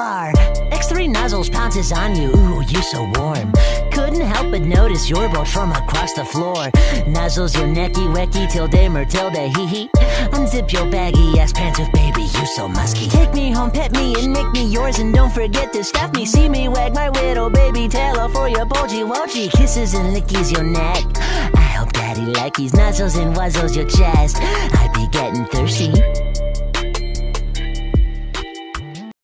bar. X3 nozzles pounces on you, ooh, you so warm. Couldn't help but notice your bolt from across the floor. Nuzzles your necky wecky till day Matilda hee hee. Unzip your baggy ass pants with baby, you so musky. Take me home, pet me and make me yours, and don't forget to stuff me. See me wag my little baby tail for your Bolgy Wolgy. Kisses and lickies your neck. I hope daddy likes nuzzles and wuzzles your chest. I be getting thirsty.